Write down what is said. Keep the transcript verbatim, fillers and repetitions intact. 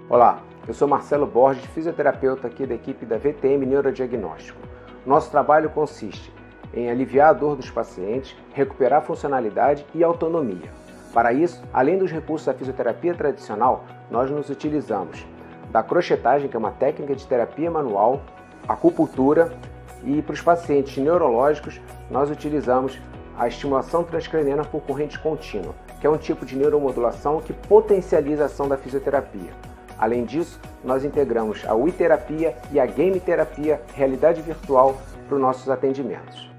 Olá, eu sou Marcelo Borges, fisioterapeuta aqui da equipe da V T M Neurodiagnóstico. Nosso trabalho consiste em aliviar a dor dos pacientes, recuperar a funcionalidade e autonomia. Para isso, além dos recursos da fisioterapia tradicional, nós nos utilizamos da crochetagem, que é uma técnica de terapia manual, acupuntura, e para os pacientes neurológicos nós utilizamos a estimulação transcraniana por corrente contínua, que é um tipo de neuromodulação que potencializa a ação da fisioterapia. Além disso, nós integramos a Wii terapia e a game terapia, realidade virtual, para os nossos atendimentos.